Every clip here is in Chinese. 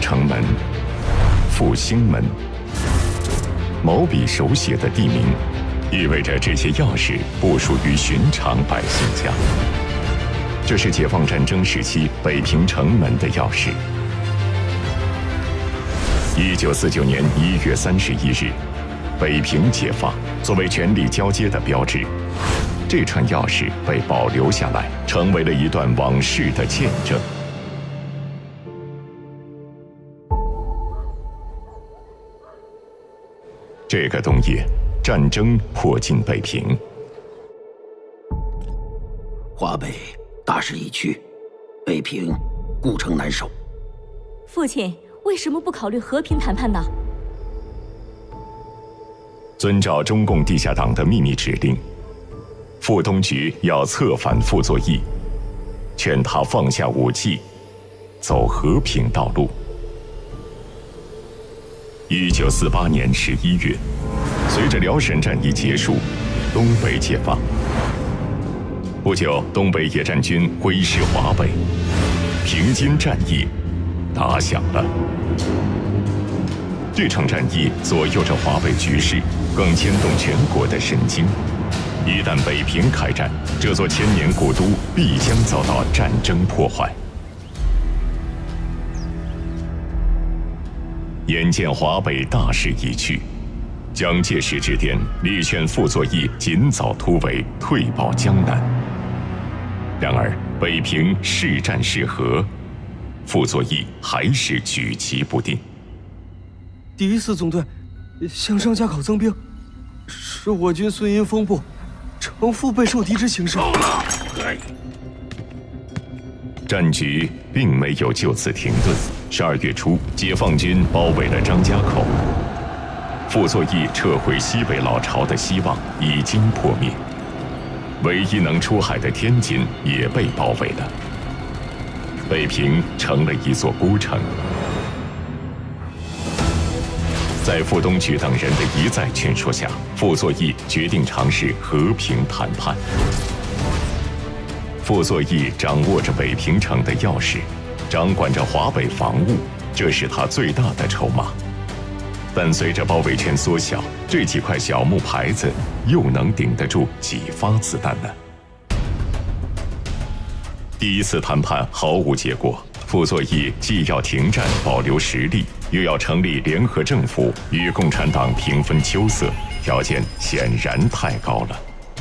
城门、复兴门。毛笔手写的地名，意味着这些钥匙不属于寻常百姓家。这是解放战争时期北平城门的钥匙。1949年1月31日，北平解放，作为权力交接的标志，这串钥匙被保留下来，成为了一段往事的见证。这个冬夜，战争迫近北平。 华北大势已去，北平固城难守。 父亲为什么不考虑和平谈判呢？ 遵照中共地下党的秘密指令，副东局要策反傅作义，劝他放下武器，走和平道路。1948年11月，随着辽沈战役结束，东北解放。不久，东北野战军挥师华北，平津战役打响了。这场战役左右着华北局势，更牵动全国的神经。一旦北平开战，这座千年古都必将遭到战争破坏。眼见华北大势已去，蒋介石致电力劝傅作义尽早突围，退保江南。然而北平是战是和，傅作义还是举棋不定。 第14总队向上加考增兵，使我军孙阴风部承负备受敌之形势。 战局并没有就此停顿。12月初，解放军包围了张家口，傅作义撤回西北老巢的希望已经破灭，唯一能出海的天津也被包围了，北平成了一座孤城。在副东局等人的一再劝说下，傅作义决定尝试和平谈判。傅作义掌握着北平城的钥匙，掌管着华北防务，这是他最大的筹码。但随着包围圈缩小，这几块小木牌子又能顶得住几发子弹呢？第1次谈判毫无结果，傅作义既要停战保留实力，又要成立联合政府与共产党平分秋色，条件显然太高了。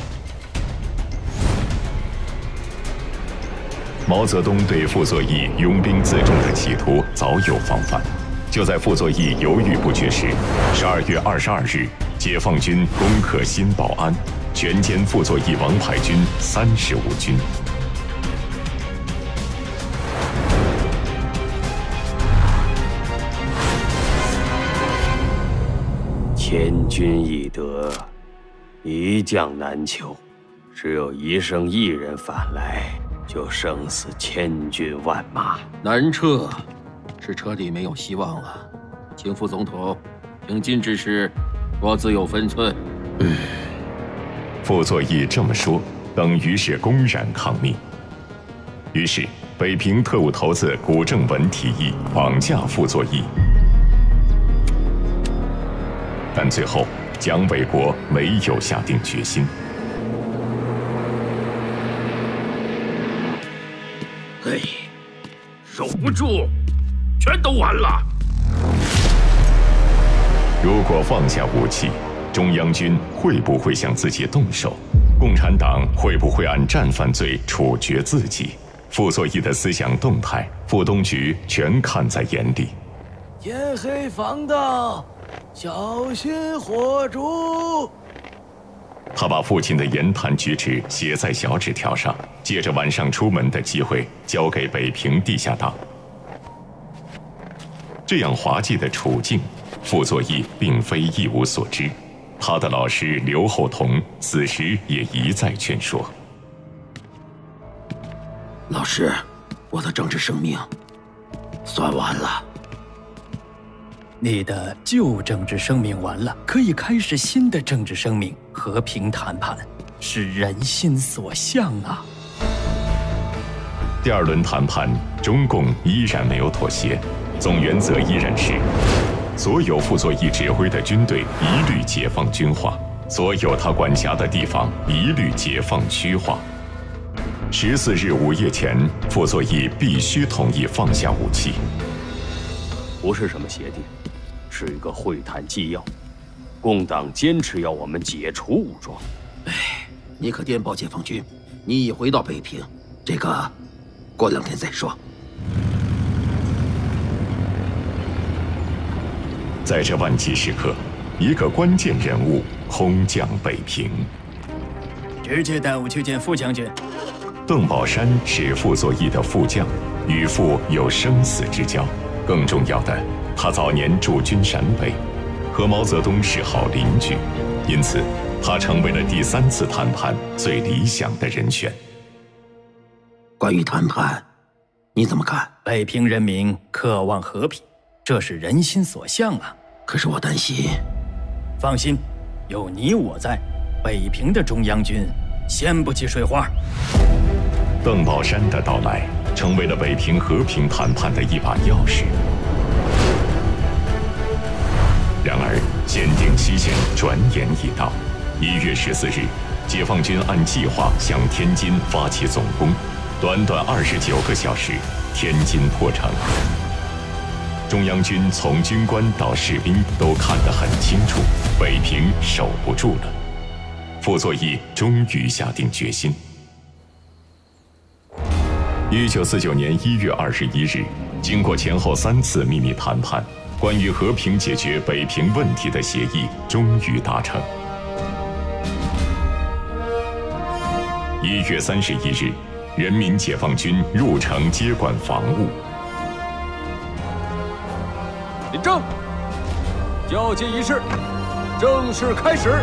毛泽东对傅作义拥兵自重的企图早有防范。就在傅作义犹豫不决时，12月22日，解放军攻克新保安，全歼傅作义王牌军35军。 千军易得，一将难求，只有一胜一人反来，就胜死千军万马。 南撤，是彻底没有希望了。请副总统平津之事，多自有分寸。 傅作义这么说，等于是公然抗命。于是，北平特务头子谷正文提议绑架傅作义，但最后蒋纬国没有下定决心。 嘿，守不住，全都完了。 如果放下武器，中央军会不会向自己动手？共产党会不会按战犯罪处决自己？傅作义的思想动态，副东局全看在眼里。 天黑防盗，小心火烛。 他把父亲的言谈举止写在小纸条上，借着晚上出门的机会交给北平地下党。这样滑稽的处境，傅作义并非一无所知。他的老师刘厚同此时也一再劝说。 老师，我的政治生命算完了。 你的旧政治生命完了，可以开始新的政治生命。和平谈判是人心所向啊。 第2轮谈判，中共依然没有妥协。 总原则依然是：所有傅作义指挥的军队一律解放军化，所有他管辖的地方一律解放区化。14日午夜前，傅作义必须同意放下武器。 不是什么协定，是一个会谈纪要。共党坚持要我们解除武装。 你可电报解放军，你已回到北平，这个过2天再说。 在这万急时刻，一个关键人物空降北平。 直接带我去见副将军。 邓宝山是傅作义的副将，与傅有生死之交。更重要的，他早年驻军陕北，和毛泽东是好邻居，因此他成为了第3次谈判最理想的人选。 关于谈判，你怎么看？ 北平人民渴望和平，这是人心所向啊。 可是我担心。 放心，有你我在，北平的中央军掀不起水花。 邓宝山的到来成为了北平和平谈判的一把钥匙。然而，限定期限转眼已到。1月14日，解放军按计划向天津发起总攻，短短29个小时，天津破城。中央军从军官到士兵都看得很清楚，北平守不住了。傅作义终于下定决心。1949年1月21日，经过前后3次秘密谈判，关于和平解决北平问题的协议终于达成。1月31日，人民解放军入城接管防务。 领证，交接仪式正式开始。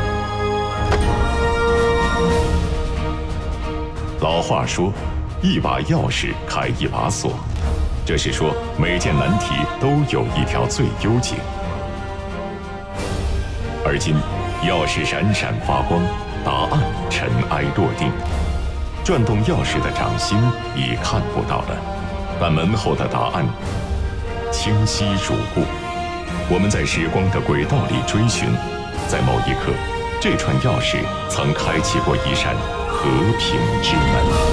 老话说，一把钥匙开一把锁，这是说每件难题都有一条最优解。而今，钥匙闪闪发光，答案尘埃落定，转动钥匙的掌心已看不到了，但门后的答案清晰如故。我们在时光的轨道里追寻，在某一刻，这串钥匙曾开启过一扇和平之门。